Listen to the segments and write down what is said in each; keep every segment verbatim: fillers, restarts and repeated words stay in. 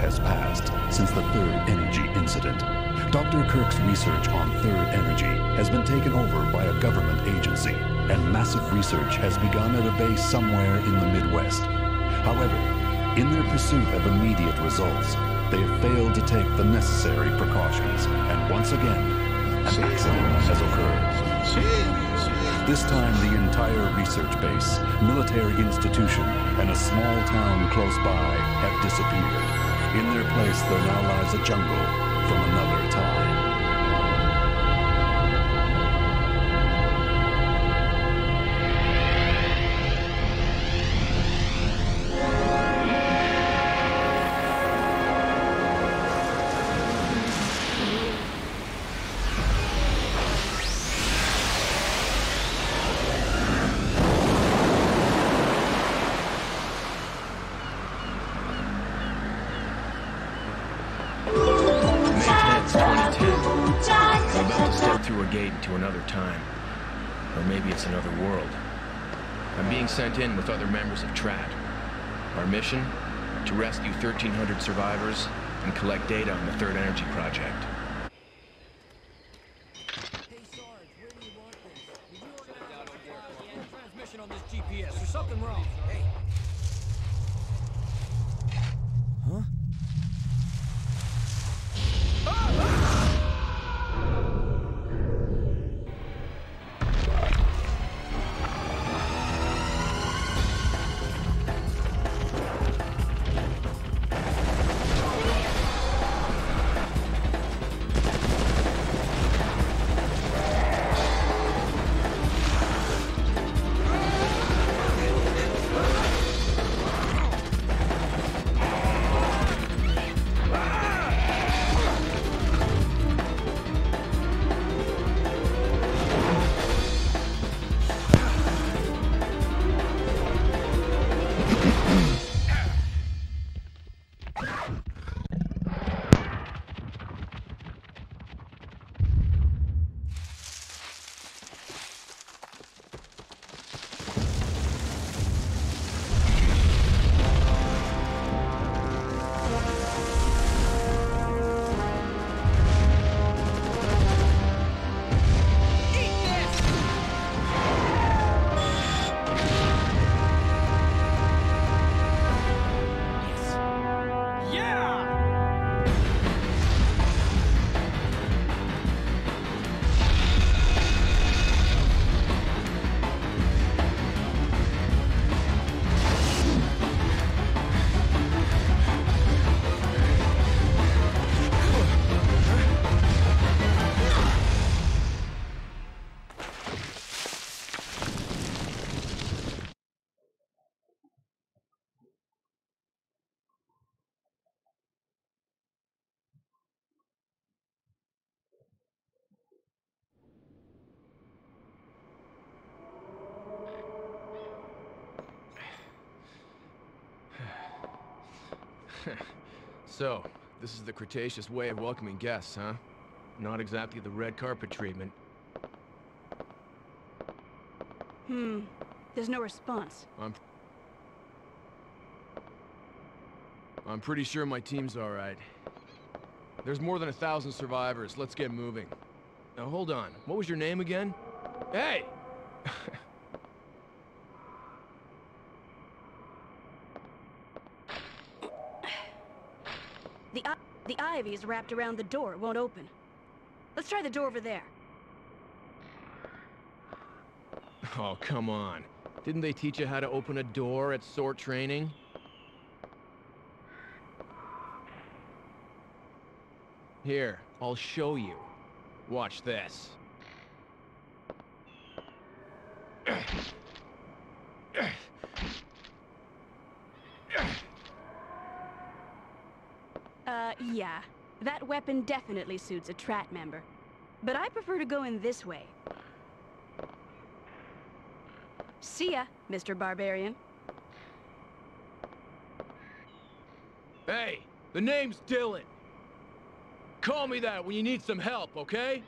has passed since the Third Energy incident. Doctor Kirk's research on Third Energy has been taken over by a government agency, and massive research has begun at a base somewhere in the Midwest. However, in their pursuit of immediate results, they have failed to take the necessary precautions, and once again, an accident has occurred. This time, the entire research base, military institution, and a small town close by have disappeared. In their place, there now lies a jungle from another time. To another time. Or maybe it's another world. I'm being sent in with other members of TRAT. Our mission? To rescue thirteen hundred survivors and collect data on the Third Energy Project. Hey Sarge, where do you want this? Did you organize a transmission on this G P S? There's something wrong. Hey. Huh? Ah! Ah! So, this is the Cretaceous way of welcoming guests, huh? Not exactly the red carpet treatment. Hmm. There's no response. I'm... I'm pretty sure my team's all right. There's more than a thousand survivors. Let's get moving. Now, hold on. What was your name again? Hey! The, the ivy's wrapped around the door. It won't open. Let's try the door over there. Oh, come on. Didn't they teach you how to open a door at S O R T training? Here, I'll show you. Watch this. Uh, yeah. That weapon definitely suits a TRAT member. But I prefer to go in this way. See ya, Mister Barbarian. Hey, the name's Dylan. Call me that when you need some help, okay?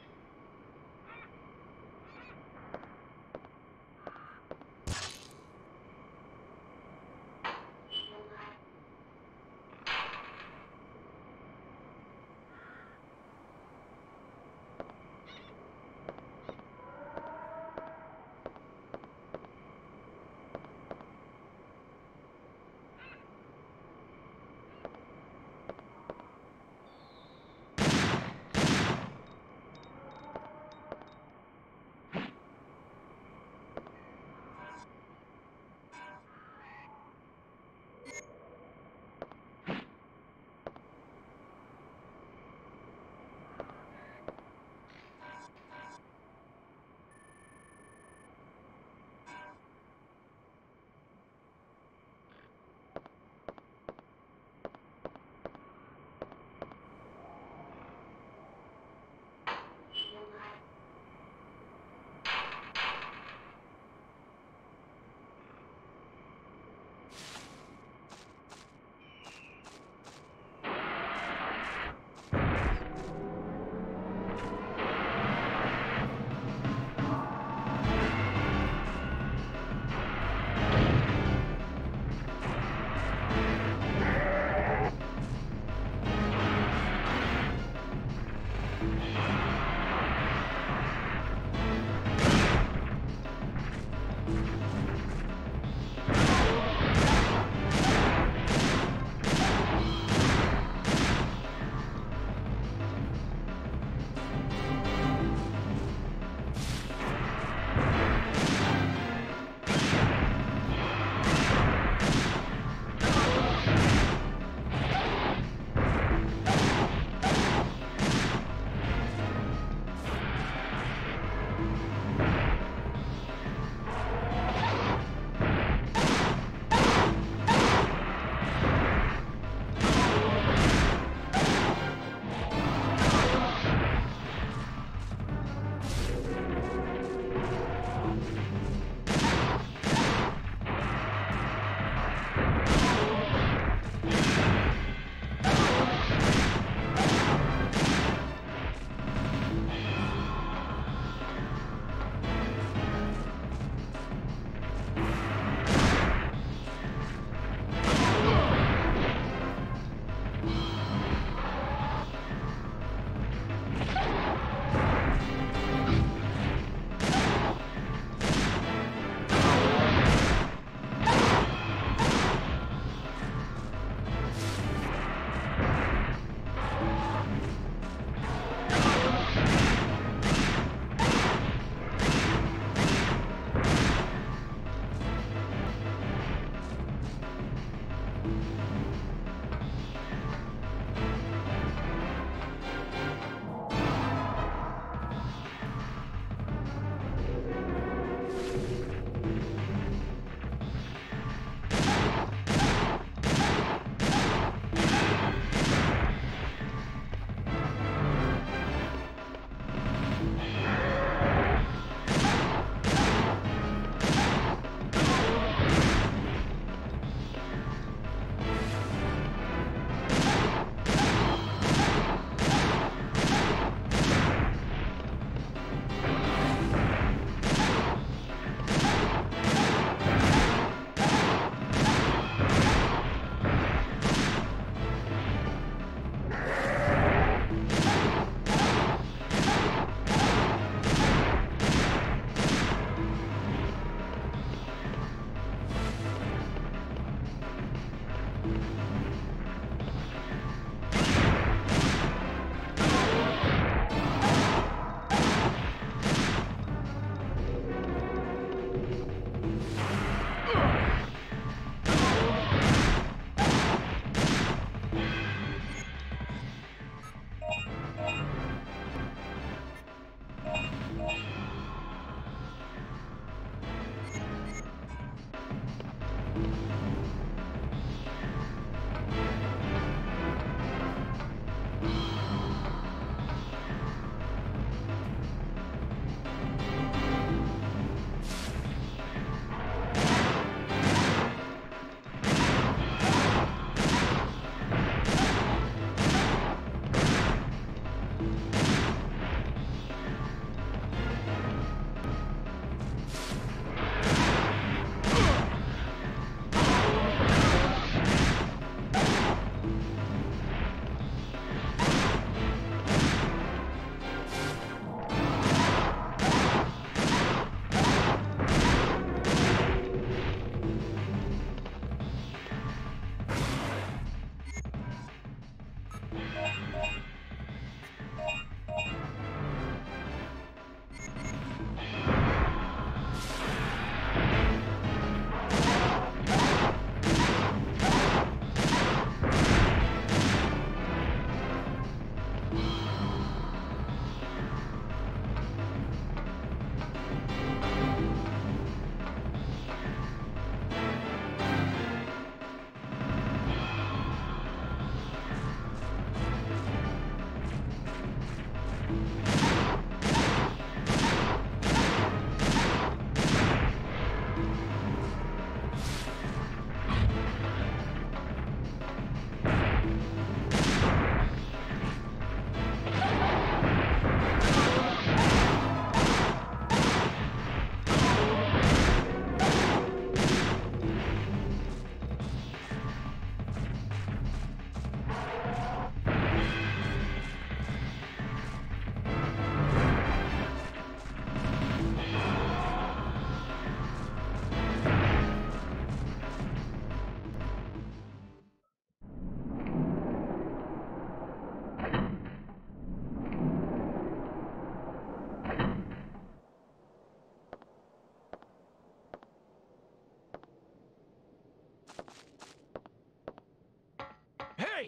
Hey!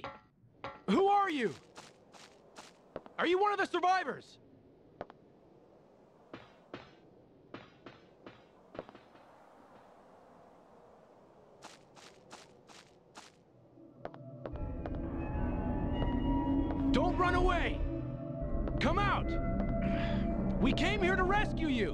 Who are you? Are you one of the survivors? Don't run away! Come out! We came here to rescue you!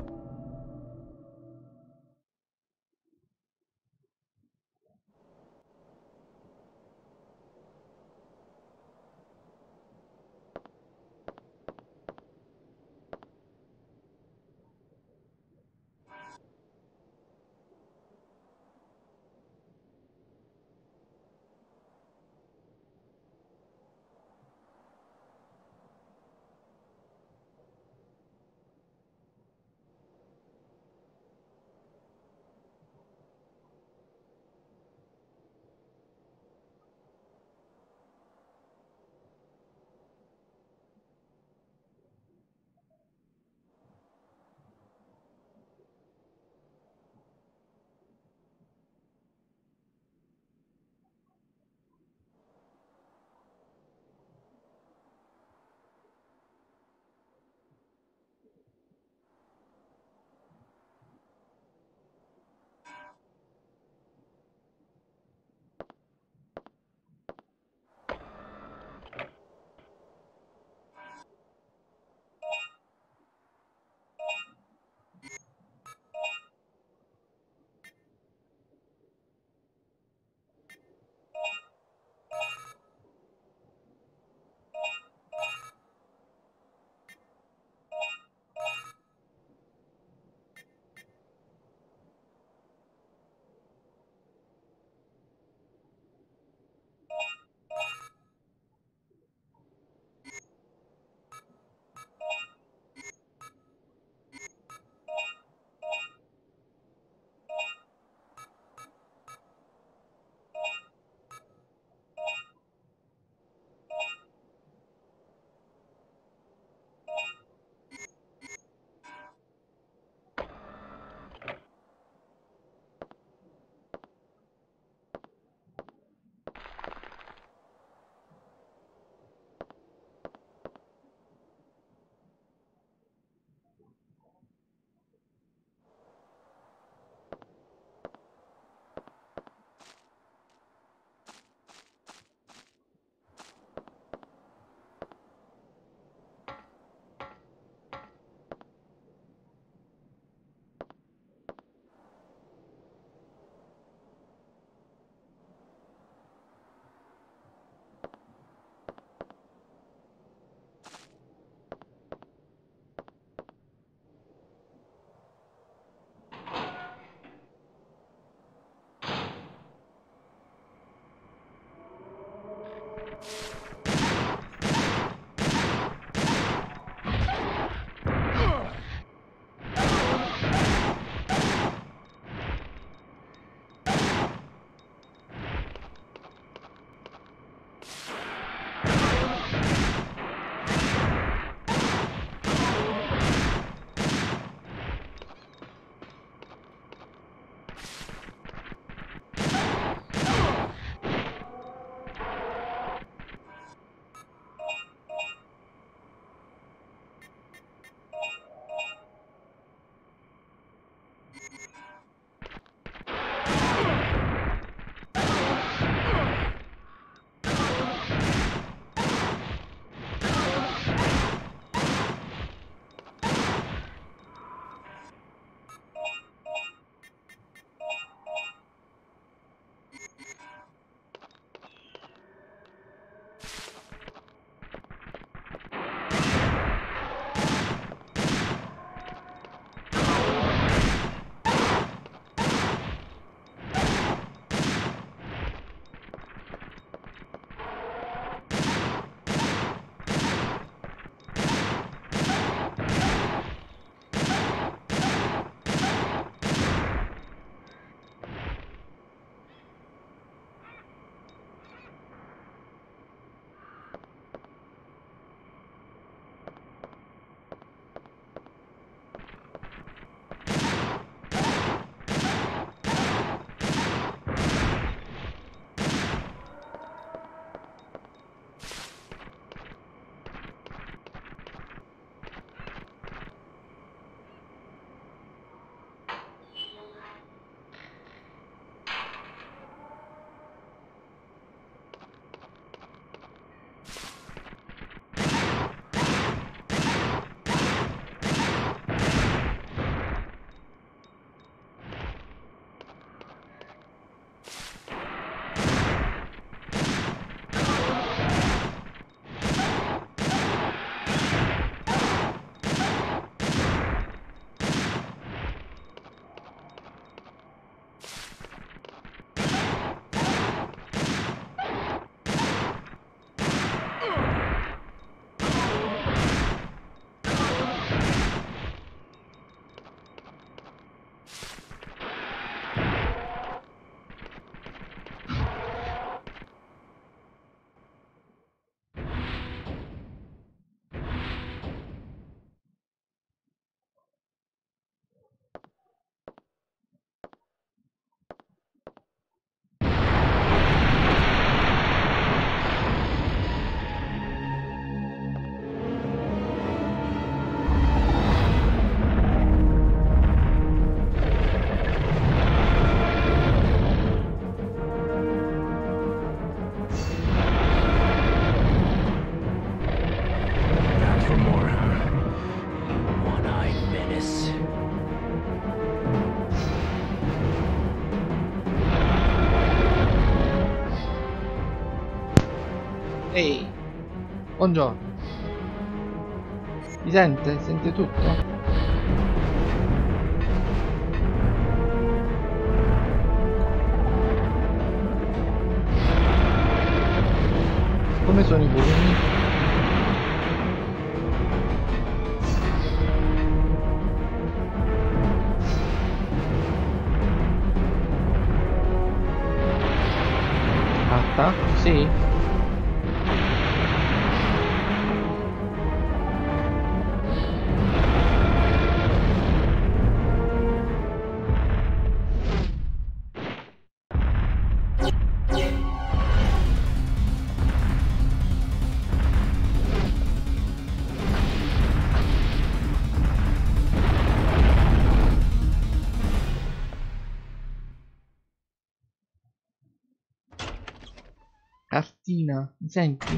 Ehi, buongiorno. Mi sente? Sente tutto? Come sono i volumi? Fatta? Sì? Cartina, mi senti?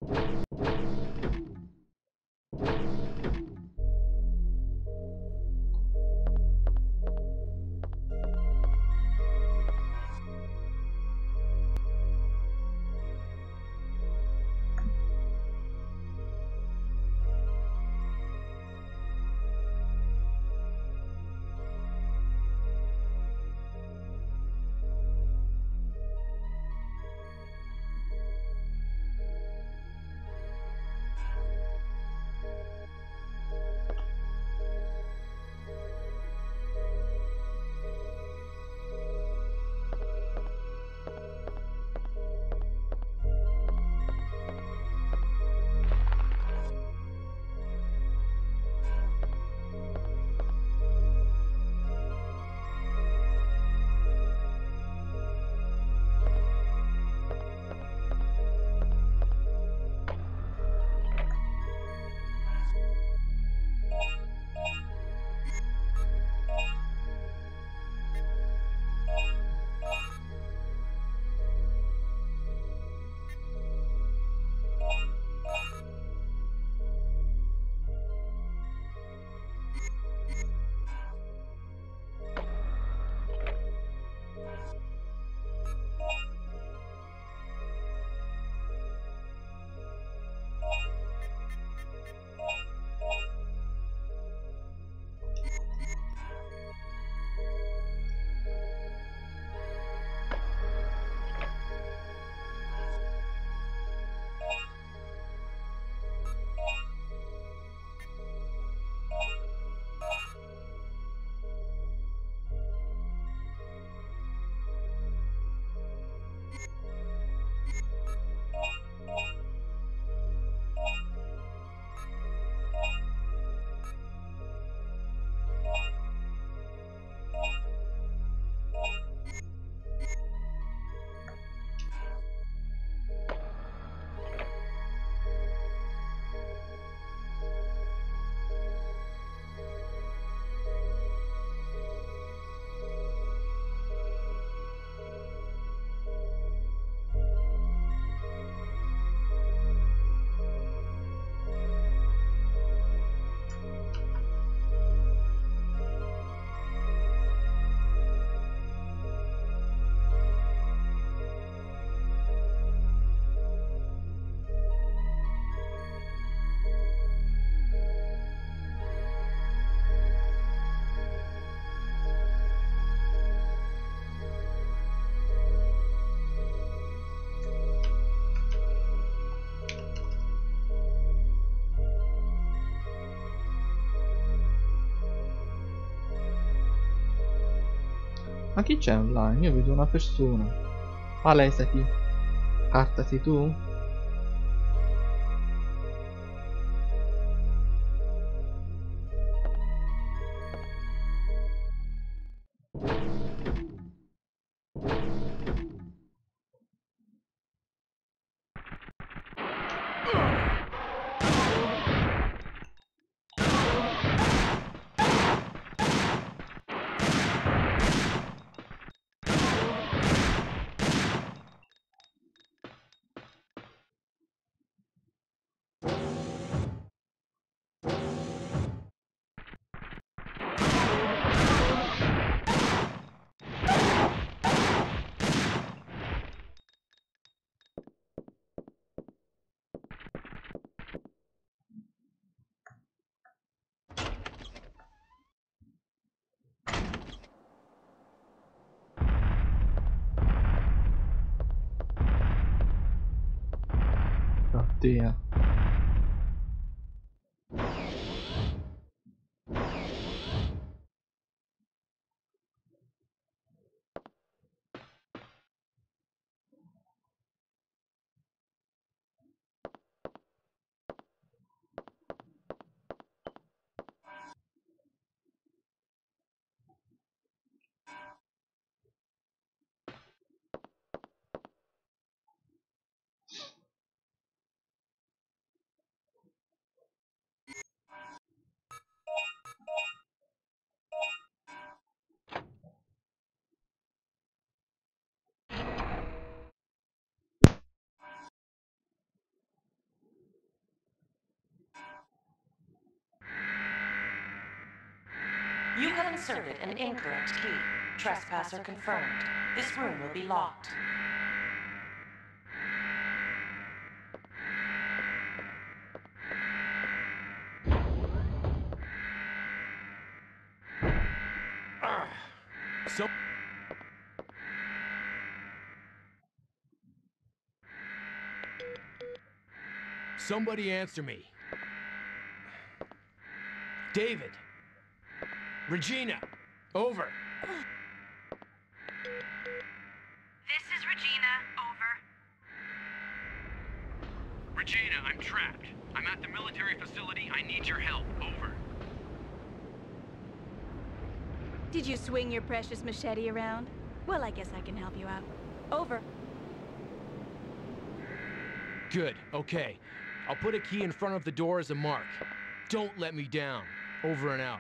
Ma chi c'è online? Io vedo una persona. Palesati. Carta sei tu? Oddio. You have inserted an incorrect key. Trespasser confirmed. This room will be locked. So... Somebody answer me. David. Regina. Over. This is Regina. Over. Regina, I'm trapped. I'm at the military facility. I need your help. Over. Did you swing your precious machete around? Well, I guess I can help you out. Over. Good. Okay. I'll put a key in front of the door as a mark. Don't let me down. Over and out.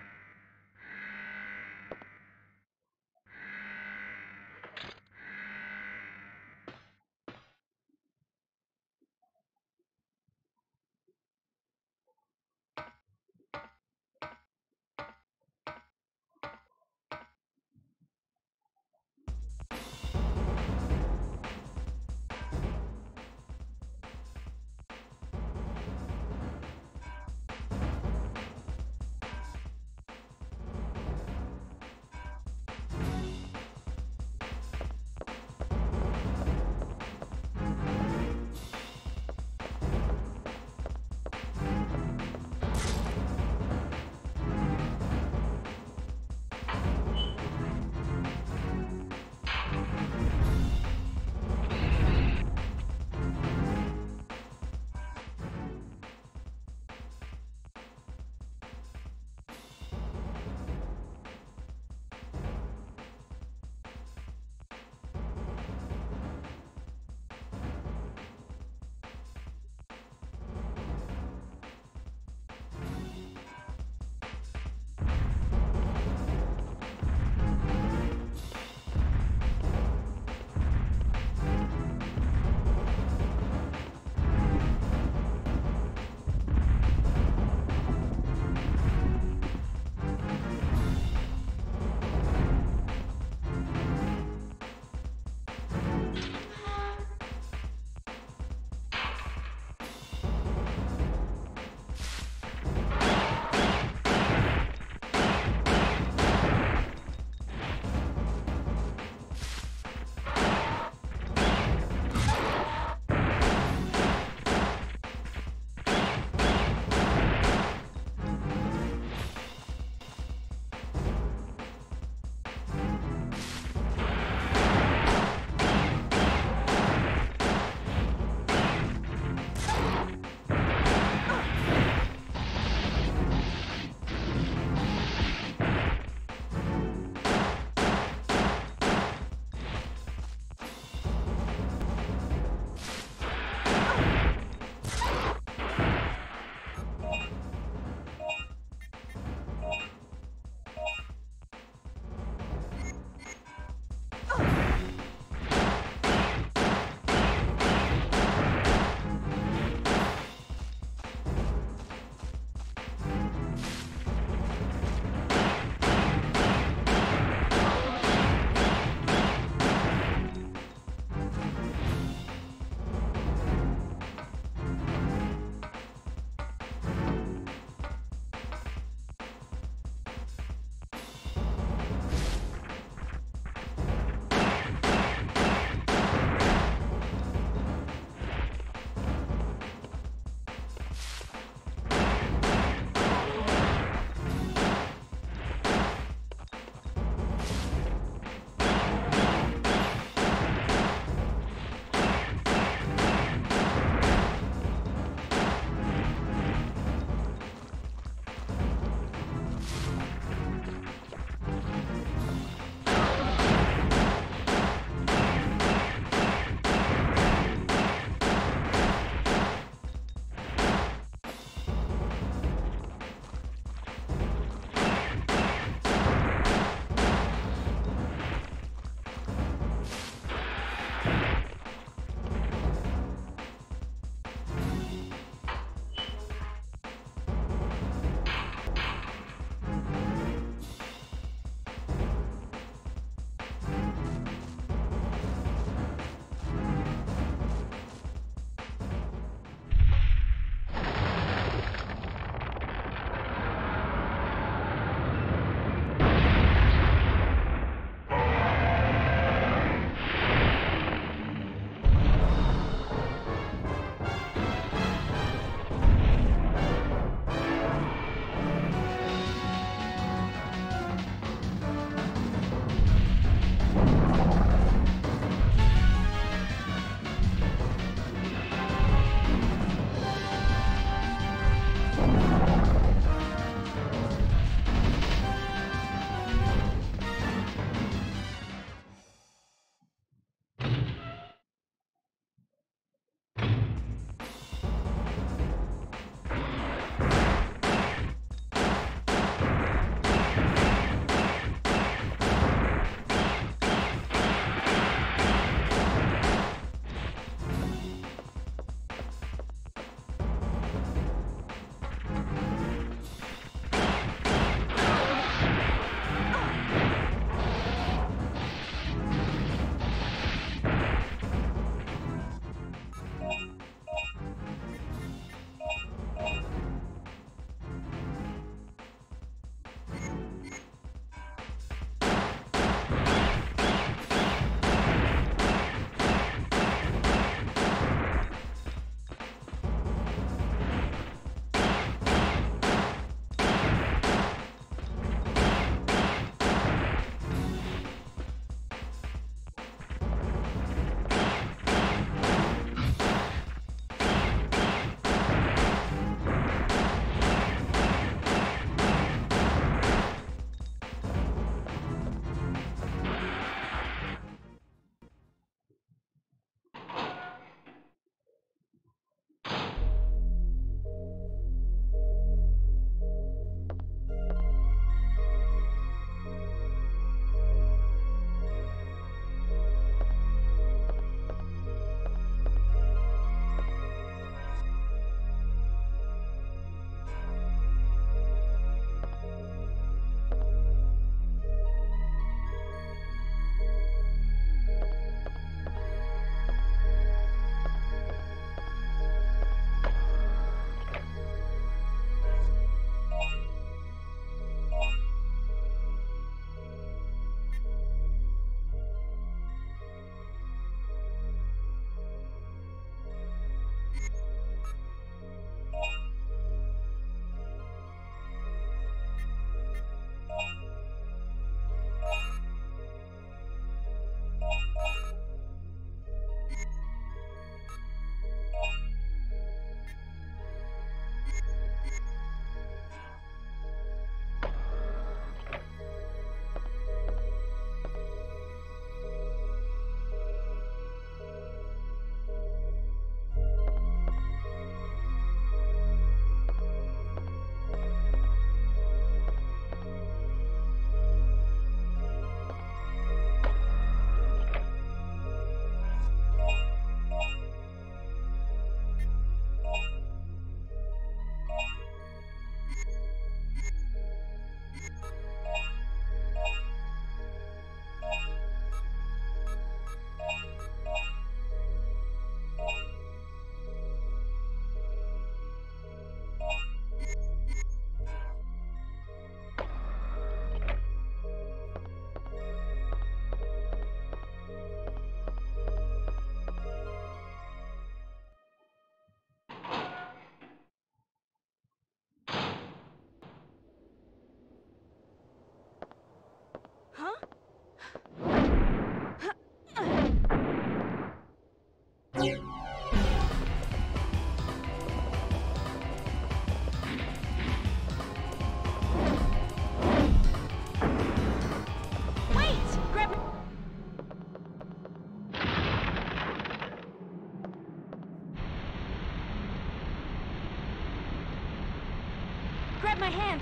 grab my hand.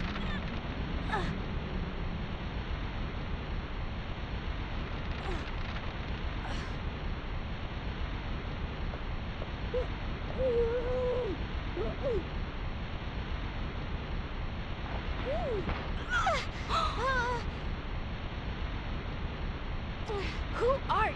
Who are...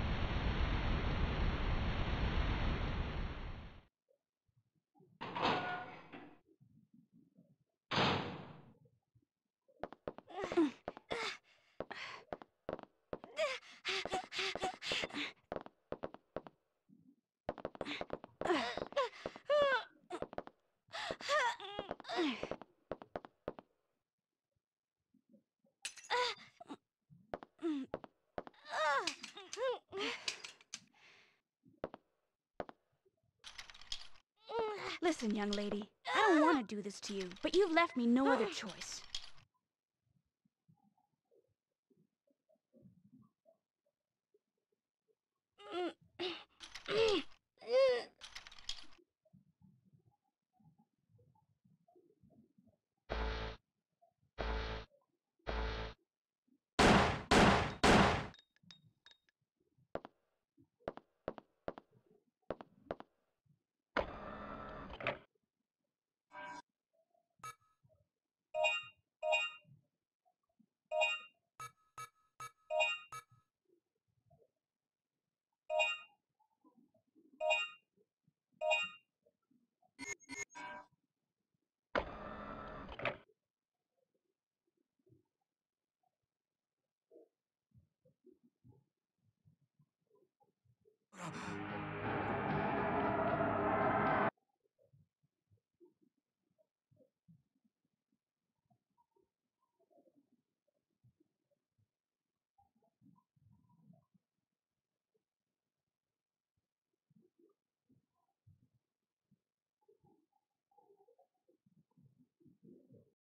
Listen, young lady, I don't want to do this to you, but you've left me no other choice.